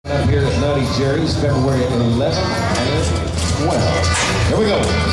Up here at Nutty Jerry's, February 11th and 12th. Here we go.